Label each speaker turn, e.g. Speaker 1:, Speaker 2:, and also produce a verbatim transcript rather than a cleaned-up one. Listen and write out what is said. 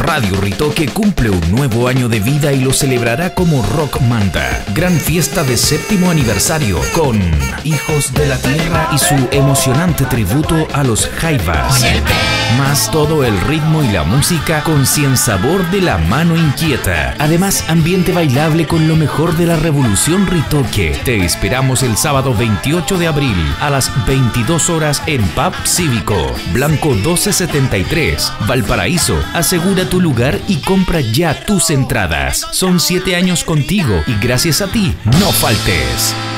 Speaker 1: Radio Ritoque cumple un nuevo año de vida y lo celebrará como Rock Manta. Gran fiesta de séptimo aniversario con Hijos de la Tierra y su emocionante tributo a los Jaivas. Más todo el ritmo y la música con cien sabor de la mano inquieta. Además, ambiente bailable con lo mejor de la revolución Ritoque. Te esperamos el sábado veintiocho de abril a las veintidós horas en Pub Cívico, Blanco doce setenta y tres, Valparaíso. Asegura tu lugar y compra ya tus entradas. Son siete años contigo y gracias a ti, no faltes.